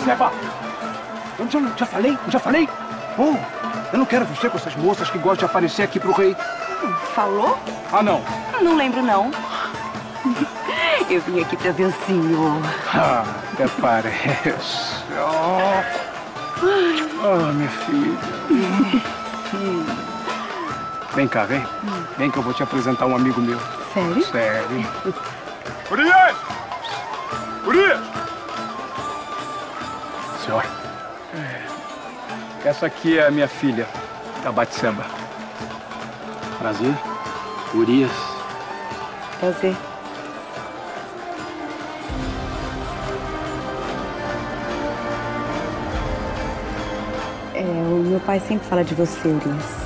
Eva! Eu já falei? Eu já falei? Oh, eu não quero você com essas moças que gostam de aparecer aqui pro rei. Falou? Ah, não. Não lembro, não. Eu vim aqui pra ver o senhor. Ah, até parece. Oh, minha filha. Vem cá, vem. Vem que eu vou te apresentar um amigo meu. Sério? Sério. Urias! Urias! Senhora. Essa aqui é a minha filha, a Batseba. Prazer. Urias. Prazer. O meu pai sempre fala de você, Urias.